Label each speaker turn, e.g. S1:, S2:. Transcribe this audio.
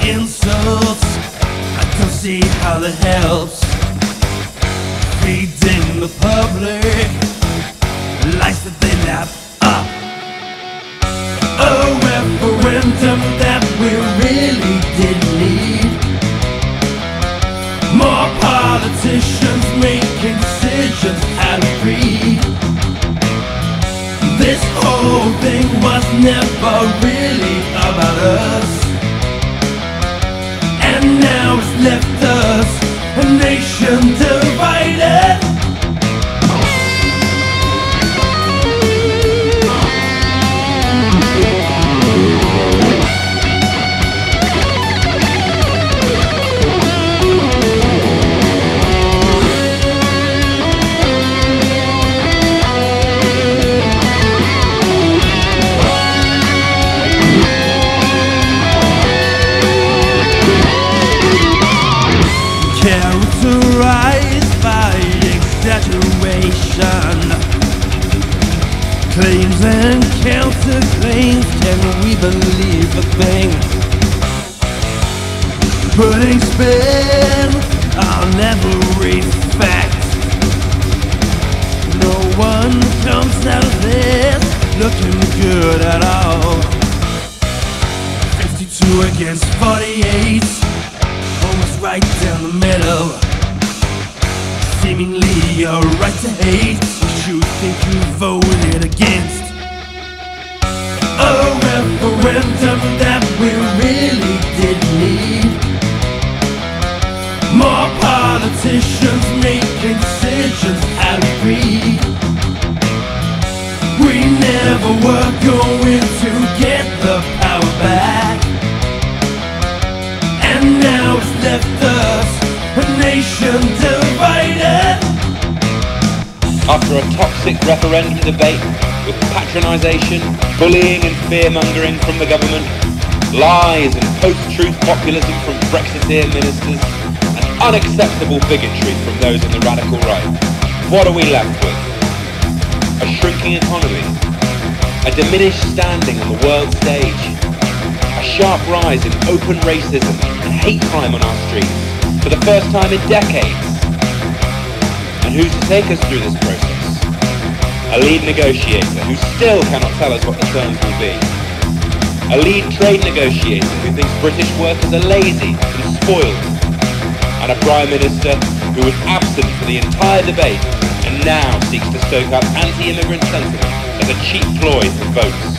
S1: insults. I don't see how that helps. Feeding the public lies that they lap up. A referendum that we really did need. More politicians making decisions out of greed. This whole thing was never really about us, and now it's left us a nation divided. Characterized by exaggeration, claims and counterclaims. Can we believe a thing? Putting spin on every fact. No one comes out of this looking good at all. 52 against 48, almost right down the middle. Seemingly a right to hate, what you think you voted against. A referendum that we really did need. More politicians making decisions out of greed. We never were going to get the power back, and now it's left us a nation divided.
S2: After a toxic referendum debate with patronisation, bullying and fear-mongering from the government, lies and post-truth populism from Brexiteer ministers, and unacceptable bigotry from those on the radical right, what are we left with? A shrinking economy, a diminished standing on the world stage, a sharp rise in open racism and hate crime on our streets for the first time in decades. And who's to take us through this process? A lead negotiator who still cannot tell us what the terms will be. A lead trade negotiator who thinks British workers are lazy and spoiled. And a Prime Minister who was absent for the entire debate and now seeks to stoke up anti-immigrant sentiment as a cheap ploy for votes.